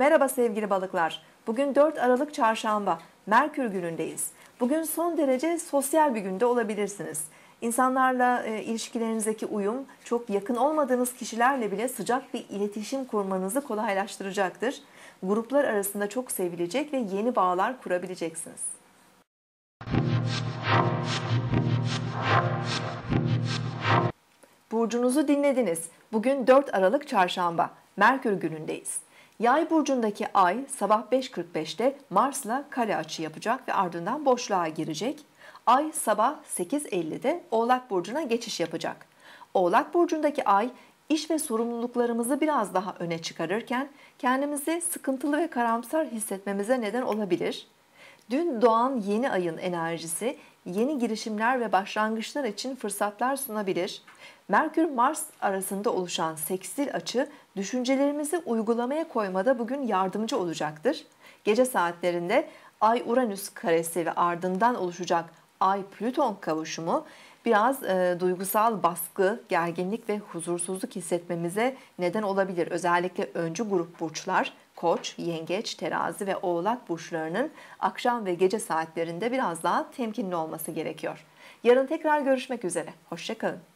Merhaba sevgili balıklar. Bugün 4 Aralık Çarşamba. Merkür günündeyiz. Bugün son derece sosyal bir günde olabilirsiniz. İnsanlarla ilişkilerinizdeki uyum, çok yakın olmadığınız kişilerle bile sıcak bir iletişim kurmanızı kolaylaştıracaktır. Gruplar arasında çok sevilecek ve yeni bağlar kurabileceksiniz. Burcunuzu dinlediniz. Bugün 4 Aralık Çarşamba. Merkür günündeyiz. Yay burcundaki ay sabah 5.45'te Mars'la kare açı yapacak ve ardından boşluğa girecek. Ay sabah 8.50'de Oğlak burcuna geçiş yapacak. Oğlak burcundaki ay iş ve sorumluluklarımızı biraz daha öne çıkarırken kendimizi sıkıntılı ve karamsar hissetmemize neden olabilir. Dün doğan yeni ayın enerjisi yeni girişimler ve başlangıçlar için fırsatlar sunabilir. Merkür-Mars arasında oluşan sekstil açı düşüncelerimizi uygulamaya koymada bugün yardımcı olacaktır. Gece saatlerinde Ay-Uranüs karesi ve ardından oluşacak Ay-Plüton kavuşumu biraz duygusal baskı, gerginlik ve huzursuzluk hissetmemize neden olabilir. Özellikle öncü grup burçlar, Koç, Yengeç, Terazi ve Oğlak burçlarının akşam ve gece saatlerinde biraz daha temkinli olması gerekiyor. Yarın tekrar görüşmek üzere. Hoşça kalın.